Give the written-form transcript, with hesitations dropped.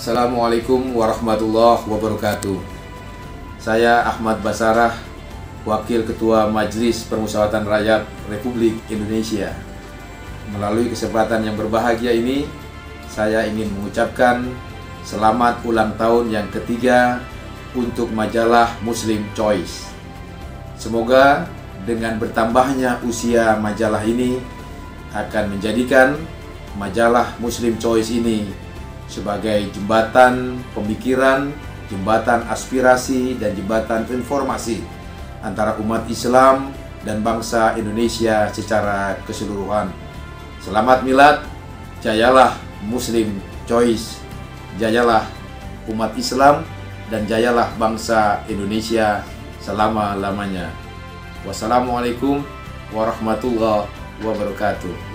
Assalamualaikum warahmatullahi wabarakatuh. Saya Ahmad Basarah, Wakil Ketua Majelis Permusyawaratan Rakyat Republik Indonesia. Melalui kesempatan yang berbahagia ini, saya ingin mengucapkan selamat ulang tahun yang ketiga untuk majalah Muslim Choice. Semoga dengan bertambahnya usia majalah ini akan menjadikan majalah Muslim Choice ini sebagai jembatan pemikiran, jembatan aspirasi, dan jembatan informasi antara umat Islam dan bangsa Indonesia secara keseluruhan. Selamat Milad, jayalah Muslim Choice, jayalah umat Islam, dan jayalah bangsa Indonesia selama-lamanya. Wassalamualaikum warahmatullahi wabarakatuh.